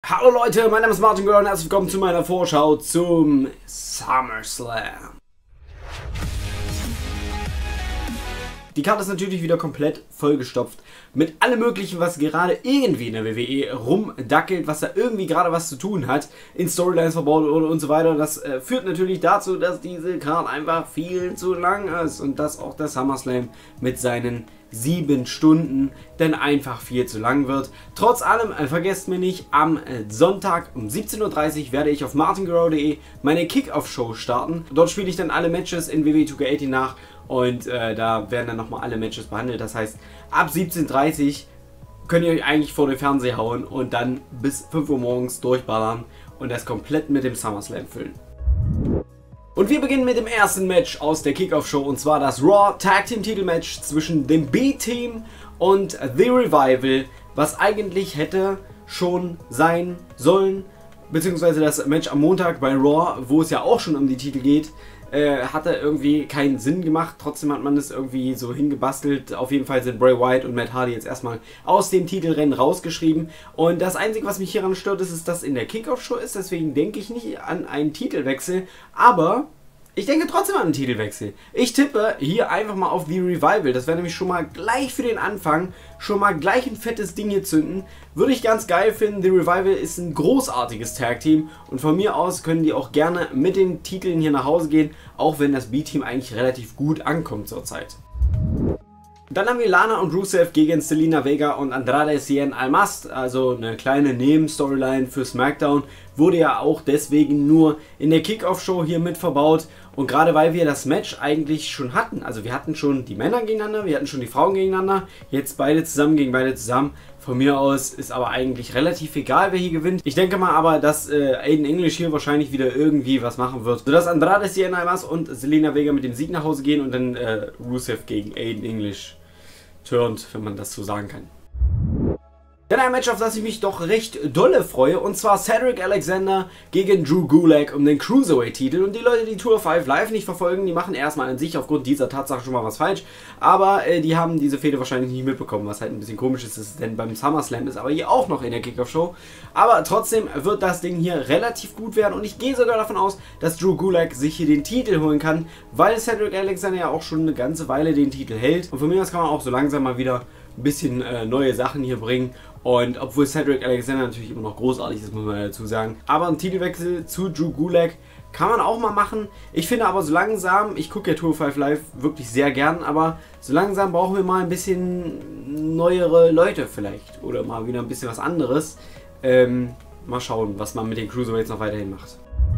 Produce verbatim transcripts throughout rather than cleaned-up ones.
Hallo Leute, mein Name ist Martin Göller und herzlich willkommen zu meiner Vorschau zum SummerSlam. Die Karte ist natürlich wieder komplett vollgestopft mit allem möglichen, was gerade irgendwie in der W W E rumdackelt, was da irgendwie gerade was zu tun hat, in Storylines verbaut oder und so weiter. Das äh, führt natürlich dazu, dass diese Karte einfach viel zu lang ist und dass auch der SummerSlam mit seinen sieben Stunden dann einfach viel zu lang wird. Trotz allem, äh, vergesst mir nicht, am äh, Sonntag um siebzehn Uhr dreißig werde ich auf martin guerrero punkt de meine Kick-Off-Show starten. Dort spiele ich dann alle Matches in W W E two K achtzehn nach und äh, da werden dann nochmal alle Matches behandelt. Das heißt, ab siebzehn Uhr dreißig könnt ihr euch eigentlich vor den Fernseher hauen und dann bis fünf Uhr morgens durchballern und das komplett mit dem SummerSlam füllen. Und wir beginnen mit dem ersten Match aus der Kickoff-Show, und zwar das Raw Tag Team Titelmatch zwischen dem B-Team und The Revival, was eigentlich hätte schon sein sollen, beziehungsweise das Match am Montag bei Raw, wo es ja auch schon um die Titel geht, äh, hatte irgendwie keinen Sinn gemacht. Trotzdem hat man das irgendwie so hingebastelt. Auf jeden Fall sind Bray Wyatt und Matt Hardy jetzt erstmal aus dem Titelrennen rausgeschrieben. Und das Einzige, was mich hieran stört, ist, dass das in der Kickoff-Show ist. Deswegen denke ich nicht an einen Titelwechsel. Aber ich denke trotzdem an einen Titelwechsel. Ich tippe hier einfach mal auf The Revival. Das wäre nämlich schon mal gleich für den Anfang schon mal gleich ein fettes Ding hier zünden. Würde ich ganz geil finden. The Revival ist ein großartiges Tag-Team und von mir aus können die auch gerne mit den Titeln hier nach Hause gehen, auch wenn das B-Team eigentlich relativ gut ankommt zurzeit. Dann haben wir Lana und Rusev gegen Zelina Vega und Andrade Cien Almas, also eine kleine Nebenstoryline für SmackDown, wurde ja auch deswegen nur in der Kickoff-Show hier mit verbaut. Und gerade weil wir das Match eigentlich schon hatten, also wir hatten schon die Männer gegeneinander, wir hatten schon die Frauen gegeneinander, jetzt beide zusammen gegen beide zusammen. Von mir aus ist aber eigentlich relativ egal, wer hier gewinnt. Ich denke mal aber, dass äh, Aiden English hier wahrscheinlich wieder irgendwie was machen wird, sodass Andrade Cien Almas und Zelina Vega mit dem Sieg nach Hause gehen und dann äh, Rusev gegen Aiden English turnt, wenn man das so sagen kann. Dann ein Match, auf das ich mich doch recht dolle freue, und zwar Cedric Alexander gegen Drew Gulak um den Cruiserweight-Titel. Und die Leute, die Tour fünf live nicht verfolgen, die machen erstmal an sich aufgrund dieser Tatsache schon mal was falsch, aber äh, die haben diese Fehde wahrscheinlich nicht mitbekommen, was halt ein bisschen komisch ist, ist denn beim SummerSlam ist, aber hier auch noch in der Kickoff-Show. Aber trotzdem wird das Ding hier relativ gut werden und ich gehe sogar davon aus, dass Drew Gulak sich hier den Titel holen kann, weil Cedric Alexander ja auch schon eine ganze Weile den Titel hält. Und von mir aus kann man auch so langsam mal wieder ein bisschen äh, neue Sachen hier bringen. Und obwohl Cedric Alexander natürlich immer noch großartig ist, muss man dazu sagen. Aber ein Titelwechsel zu Drew Gulak kann man auch mal machen. Ich finde aber so langsam, ich gucke ja Tour fünf live wirklich sehr gern, aber so langsam brauchen wir mal ein bisschen neuere Leute vielleicht. Oder mal wieder ein bisschen was anderes. Ähm, mal schauen, was man mit den Cruiserweights noch weiterhin macht.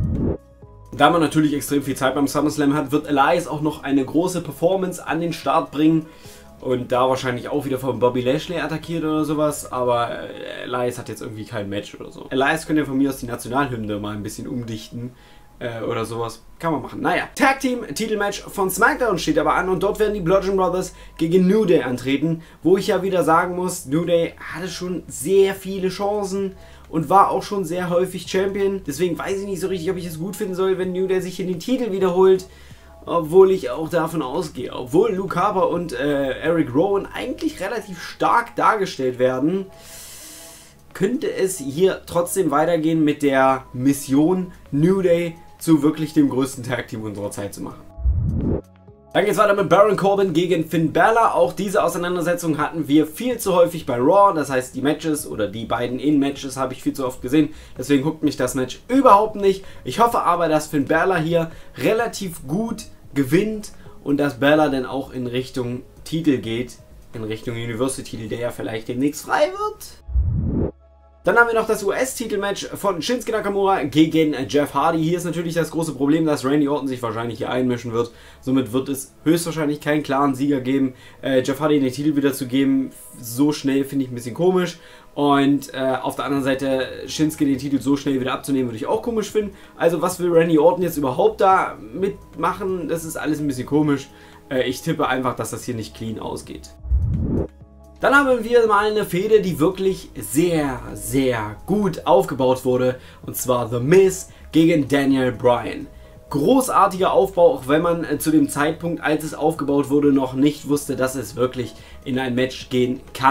Da man natürlich extrem viel Zeit beim SummerSlam hat, wird Elias auch noch eine große Performance an den Start bringen. Und da wahrscheinlich auch wieder von Bobby Lashley attackiert oder sowas, aber Elias hat jetzt irgendwie kein Match oder so. Elias könnte von mir aus die Nationalhymne mal ein bisschen umdichten äh, oder sowas. Kann man machen. Naja, Tag Team Titelmatch von SmackDown steht aber an und dort werden die Bludgeon Brothers gegen New Day antreten, wo ich ja wieder sagen muss, New Day hatte schon sehr viele Chancen und war auch schon sehr häufig Champion. Deswegen weiß ich nicht so richtig, ob ich es gut finden soll, wenn New Day sich hier den Titel wiederholt. Obwohl ich auch davon ausgehe, obwohl Luke Harper und äh, Eric Rowan eigentlich relativ stark dargestellt werden, könnte es hier trotzdem weitergehen mit der Mission New Day zu wirklich dem größten Tag-Team unserer Zeit zu machen. Dann geht es weiter mit Baron Corbin gegen Finn Balor. Auch diese Auseinandersetzung hatten wir viel zu häufig bei Raw. Das heißt, die Matches oder die beiden In-Matches habe ich viel zu oft gesehen. Deswegen huckt mich das Match überhaupt nicht. Ich hoffe aber, dass Finn Balor hier relativ gut gewinnt und dass Balor dann auch in Richtung Titel geht. In Richtung Universal-Titel, der ja vielleicht demnächst frei wird. Dann haben wir noch das U S-Titelmatch von Shinsuke Nakamura gegen Jeff Hardy. Hier ist natürlich das große Problem, dass Randy Orton sich wahrscheinlich hier einmischen wird. Somit wird es höchstwahrscheinlich keinen klaren Sieger geben. Äh, Jeff Hardy den Titel wieder zu geben, so schnell finde ich ein bisschen komisch. Und äh, auf der anderen Seite Shinsuke den Titel so schnell wieder abzunehmen, würde ich auch komisch finden. Also was will Randy Orton jetzt überhaupt da mitmachen, das ist alles ein bisschen komisch. Äh, ich tippe einfach, dass das hier nicht clean ausgeht. Dann haben wir mal eine Fehde, die wirklich sehr, sehr gut aufgebaut wurde. Und zwar The Miz gegen Daniel Bryan. Großartiger Aufbau, auch wenn man äh, zu dem Zeitpunkt, als es aufgebaut wurde, noch nicht wusste, dass es wirklich in ein Match gehen kann.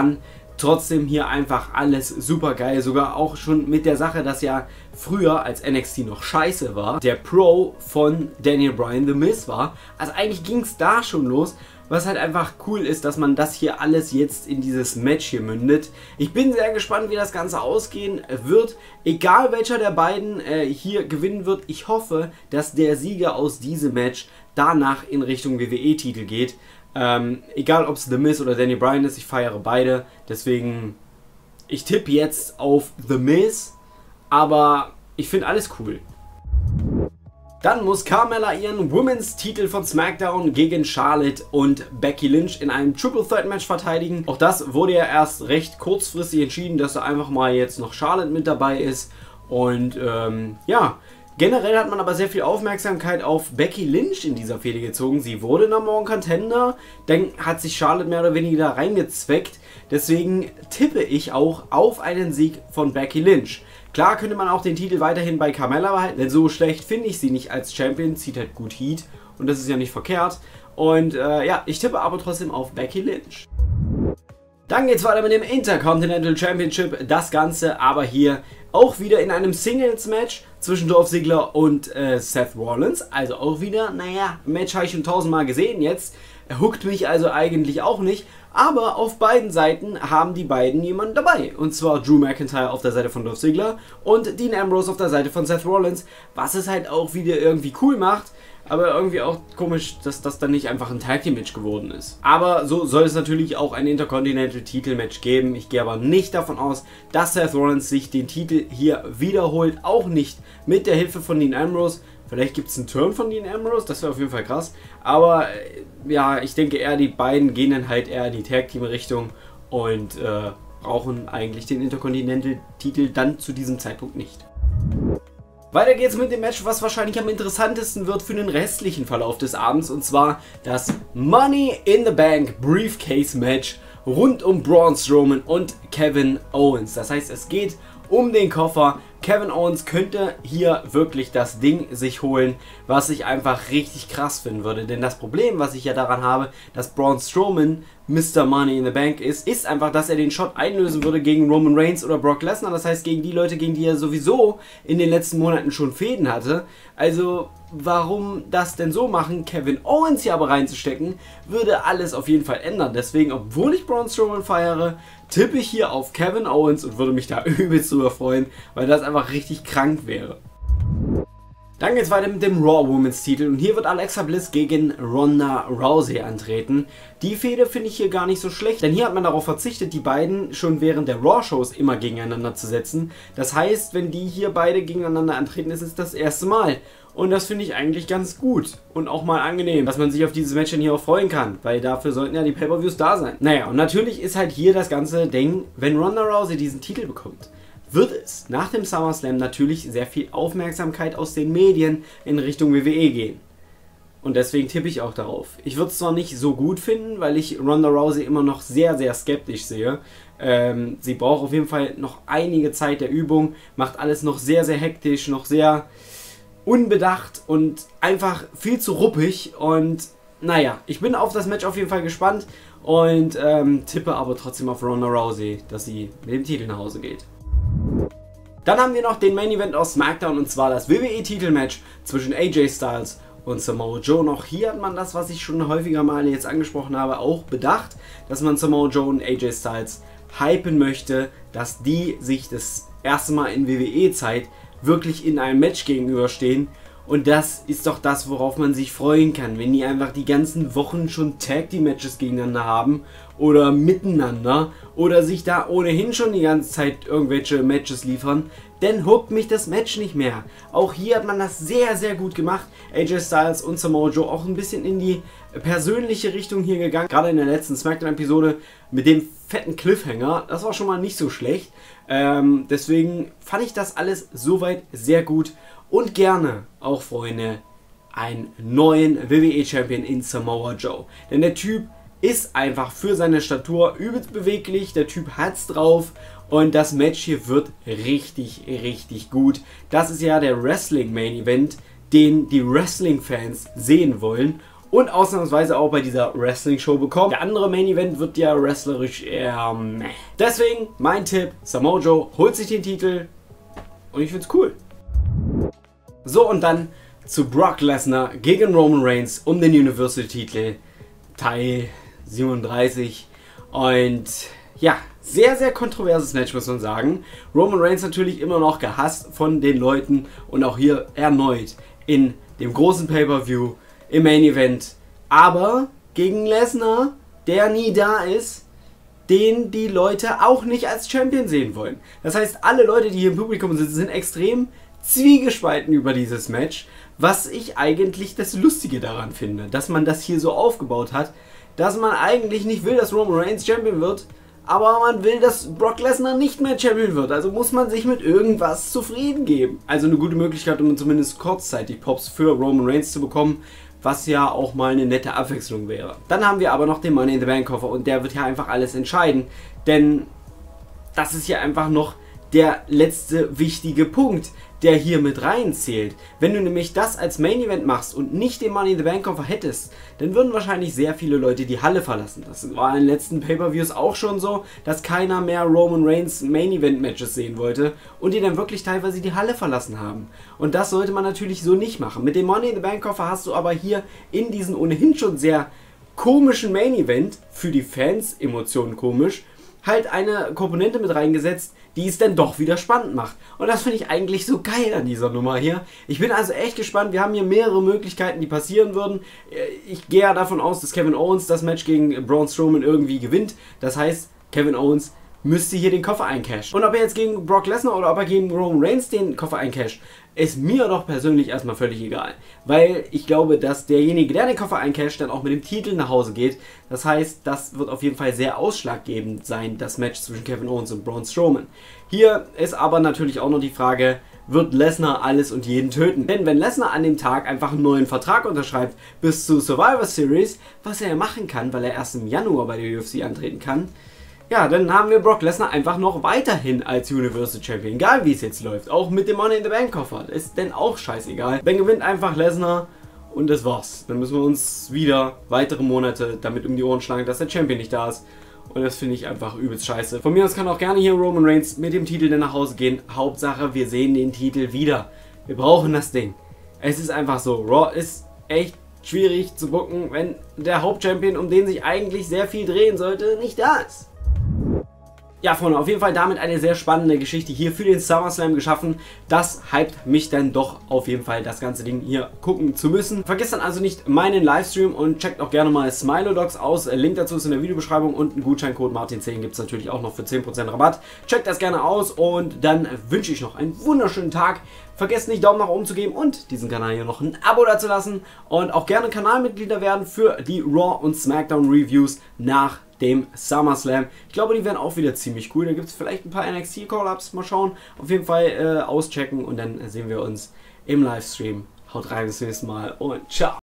Trotzdem hier einfach alles super geil, sogar auch schon mit der Sache, dass ja früher, als N X T noch scheiße war, der Pro von Daniel Bryan The Miz war. Also eigentlich ging es da schon los, was halt einfach cool ist, dass man das hier alles jetzt in dieses Match hier mündet. Ich bin sehr gespannt, wie das Ganze ausgehen wird, egal welcher der beiden äh, hier gewinnen wird. Ich hoffe, dass der Sieger aus diesem Match danach in Richtung W W E-Titel geht. Ähm, egal ob es The Miz oder Daniel Bryan ist, ich feiere beide. Deswegen, ich tippe jetzt auf The Miz, aber ich finde alles cool. Dann muss Carmella ihren Women's Titel von SmackDown gegen Charlotte und Becky Lynch in einem Triple Threat Match verteidigen. Auch das wurde ja erst recht kurzfristig entschieden, dass da einfach mal jetzt noch Charlotte mit dabei ist. Und ähm, ja, generell hat man aber sehr viel Aufmerksamkeit auf Becky Lynch in dieser Fehde gezogen. Sie wurde Number One Contender, dann hat sich Charlotte mehr oder weniger da reingezweckt. Deswegen tippe ich auch auf einen Sieg von Becky Lynch. Klar könnte man auch den Titel weiterhin bei Carmella behalten, denn so schlecht finde ich sie nicht als Champion, zieht halt gut Heat und das ist ja nicht verkehrt. Und äh, ja, ich tippe aber trotzdem auf Becky Lynch. Dann geht es weiter mit dem Intercontinental Championship, das Ganze aber hier auch wieder in einem Singles-Match zwischen Dolph Ziggler und äh, Seth Rollins. Also auch wieder, naja, Match habe ich schon tausendmal gesehen jetzt. Er hookt mich also eigentlich auch nicht. Aber auf beiden Seiten haben die beiden jemanden dabei. Und zwar Drew McIntyre auf der Seite von Dolph Ziggler und Dean Ambrose auf der Seite von Seth Rollins. Was es halt auch wieder irgendwie cool macht. Aber irgendwie auch komisch, dass das dann nicht einfach ein Tag Team Match geworden ist. Aber so soll es natürlich auch ein Intercontinental Titelmatch geben. Ich gehe aber nicht davon aus, dass Seth Rollins sich den Titel hier wiederholt. Auch nicht mit der Hilfe von Dean Ambrose. Vielleicht gibt es einen Turn von Dean Ambrose, das wäre auf jeden Fall krass. Aber ja, ich denke eher, die beiden gehen dann halt eher in die Tag Team Richtung und äh, brauchen eigentlich den Intercontinental Titel dann zu diesem Zeitpunkt nicht. Weiter geht's mit dem Match, was wahrscheinlich am interessantesten wird für den restlichen Verlauf des Abends, und zwar das Money in the Bank Briefcase Match rund um Braun Strowman und Kevin Owens. Das heißt, es geht um den Koffer. Kevin Owens könnte hier wirklich das Ding sich holen, was ich einfach richtig krass finden würde. Denn das Problem, was ich ja daran habe, dass Braun Strowman Mister Money in the Bank ist, ist einfach, dass er den Shot einlösen würde gegen Roman Reigns oder Brock Lesnar. Das heißt, gegen die Leute, gegen die er sowieso in den letzten Monaten schon Fäden hatte. Also, warum das denn so machen, Kevin Owens hier aber reinzustecken, würde alles auf jeden Fall ändern. Deswegen, obwohl ich Braun Strowman feiere, tippe ich hier auf Kevin Owens und würde mich da übelst drüber freuen, weil das einfach richtig krank wäre. Dann geht es weiter mit dem Raw Women's Titel und hier wird Alexa Bliss gegen Ronda Rousey antreten. Die Fehde finde ich hier gar nicht so schlecht, denn hier hat man darauf verzichtet, die beiden schon während der Raw-Shows immer gegeneinander zu setzen. Das heißt, wenn die hier beide gegeneinander antreten, ist es das erste Mal. Und das finde ich eigentlich ganz gut und auch mal angenehm, dass man sich auf dieses Match dann hier auch freuen kann, weil dafür sollten ja die Pay-Per-Views da sein. Naja, und natürlich ist halt hier das ganze Ding, wenn Ronda Rousey diesen Titel bekommt, wird es nach dem SummerSlam natürlich sehr viel Aufmerksamkeit aus den Medien in Richtung W W E gehen. Und deswegen tippe ich auch darauf. Ich würde es zwar nicht so gut finden, weil ich Ronda Rousey immer noch sehr, sehr skeptisch sehe. Ähm, sie braucht auf jeden Fall noch einige Zeit der Übung, macht alles noch sehr, sehr hektisch, noch sehr unbedacht und einfach viel zu ruppig. Und naja, ich bin auf das Match auf jeden Fall gespannt und ähm, tippe aber trotzdem auf Ronda Rousey, dass sie mit dem Titel nach Hause geht. Dann haben wir noch den Main Event aus SmackDown, und zwar das W W E-Titelmatch zwischen A J Styles und Samoa Joe. Auch hier hat man das, was ich schon häufiger mal jetzt angesprochen habe, auch bedacht, dass man Samoa Joe und A J Styles hypen möchte, dass die sich das erste Mal in W W E-Zeit wirklich in einem Match gegenüberstehen. Und das ist doch das, worauf man sich freuen kann, wenn die einfach die ganzen Wochen schon Tag Team Matches gegeneinander haben oder miteinander oder sich da ohnehin schon die ganze Zeit irgendwelche Matches liefern, dann hookt mich das Match nicht mehr. Auch hier hat man das sehr, sehr gut gemacht. A J Styles und Samoa Joe auch ein bisschen in die persönliche Richtung hier gegangen, gerade in der letzten SmackDown-Episode mit dem fetten Cliffhanger. Das war schon mal nicht so schlecht. Ähm, deswegen fand ich das alles soweit sehr gut. Und gerne auch, Freunde, einen neuen W W E-Champion in Samoa Joe. Denn der Typ ist einfach für seine Statur übelst beweglich, der Typ hat's drauf und das Match hier wird richtig, richtig gut. Das ist ja der Wrestling Main Event, den die Wrestling-Fans sehen wollen. und ausnahmsweise auch bei dieser Wrestling-Show bekommen. Der andere Main-Event wird ja wrestlerisch eher meh. Deswegen mein Tipp, Samoa Joe holt sich den Titel und ich find's cool. So, und dann zu Brock Lesnar gegen Roman Reigns um den Universal-Titel, Teil siebenunddreißig. Und ja, sehr, sehr kontroverses Match, muss man sagen. Roman Reigns natürlich immer noch gehasst von den Leuten und auch hier erneut in dem großen Pay-Per-View im Main-Event. Aber gegen Lesnar, der nie da ist, den die Leute auch nicht als Champion sehen wollen. Das heißt, alle Leute, die hier im Publikum sitzen, sind extrem zwiegespalten über dieses Match, was ich eigentlich das Lustige daran finde, dass man das hier so aufgebaut hat, dass man eigentlich nicht will, dass Roman Reigns Champion wird, aber man will, dass Brock Lesnar nicht mehr Champion wird. Also muss man sich mit irgendwas zufrieden geben. Also eine gute Möglichkeit, um zumindest kurzzeitig Pops für Roman Reigns zu bekommen, was ja auch mal eine nette Abwechslung wäre. Dann haben wir aber noch den Money in the Bank Koffer und der wird ja einfach alles entscheiden, denn das ist ja einfach noch der letzte wichtige Punkt, der hier mit reinzählt. Wenn du nämlich das als Main Event machst und nicht den Money in the Bank Koffer hättest, dann würden wahrscheinlich sehr viele Leute die Halle verlassen. Das war in den letzten Pay-Per-Views auch schon so, dass keiner mehr Roman Reigns Main Event Matches sehen wollte und die dann wirklich teilweise die Halle verlassen haben. Und das sollte man natürlich so nicht machen. Mit dem Money in the Bank Koffer hast du aber hier in diesen ohnehin schon sehr komischen Main Event, für die Fans Emotionen komisch, halt eine Komponente mit reingesetzt, die es dann doch wieder spannend macht. Und das finde ich eigentlich so geil an dieser Nummer hier. Ich bin also echt gespannt. Wir haben hier mehrere Möglichkeiten, die passieren würden. Ich gehe ja davon aus, dass Kevin Owens das Match gegen Braun Strowman irgendwie gewinnt. Das heißt, Kevin Owens müsste hier den Koffer eincashen. Und ob er jetzt gegen Brock Lesnar oder ob er gegen Roman Reigns den Koffer eincasht, ist mir doch persönlich erstmal völlig egal. Weil ich glaube, dass derjenige, der den Koffer eincasht, dann auch mit dem Titel nach Hause geht. Das heißt, das wird auf jeden Fall sehr ausschlaggebend sein, das Match zwischen Kevin Owens und Braun Strowman. Hier ist aber natürlich auch noch die Frage, wird Lesnar alles und jeden töten? Denn wenn Lesnar an dem Tag einfach einen neuen Vertrag unterschreibt bis zur Survivor Series, was er ja machen kann, weil er erst im Januar bei der U F C antreten kann, ja, dann haben wir Brock Lesnar einfach noch weiterhin als Universal Champion, egal wie es jetzt läuft. Auch mit dem Money in the Bank Koffer, ist denn auch scheißegal. Dann gewinnt einfach Lesnar und das war's. Dann müssen wir uns wieder weitere Monate damit um die Ohren schlagen, dass der Champion nicht da ist. Und das finde ich einfach übelst scheiße. Von mir aus kann auch gerne hier Roman Reigns mit dem Titel dann nach Hause gehen. Hauptsache, wir sehen den Titel wieder. Wir brauchen das Ding. Es ist einfach so. Raw ist echt schwierig zu booken, wenn der Hauptchampion, um den sich eigentlich sehr viel drehen sollte, nicht da ist. Ja, Freunde, auf jeden Fall damit eine sehr spannende Geschichte hier für den SummerSlam geschaffen. Das hypt mich dann doch auf jeden Fall, das ganze Ding hier gucken zu müssen. Vergesst dann also nicht meinen Livestream und checkt auch gerne mal Smilodogs aus. Link dazu ist in der Videobeschreibung und einen Gutscheincode Martin zehn gibt es natürlich auch noch für zehn Prozent Rabatt. Checkt das gerne aus und dann wünsche ich noch einen wunderschönen Tag. Vergesst nicht, Daumen nach oben zu geben und diesen Kanal hier noch ein Abo dazulassen. Und auch gerne Kanalmitglieder werden für die Raw und Smackdown Reviews nach dem SummerSlam. Ich glaube, die werden auch wieder ziemlich cool. Da gibt es vielleicht ein paar N X T Call-Ups. Mal schauen. Auf jeden Fall äh, auschecken und dann sehen wir uns im Livestream. Haut rein, bis zum nächsten Mal und ciao.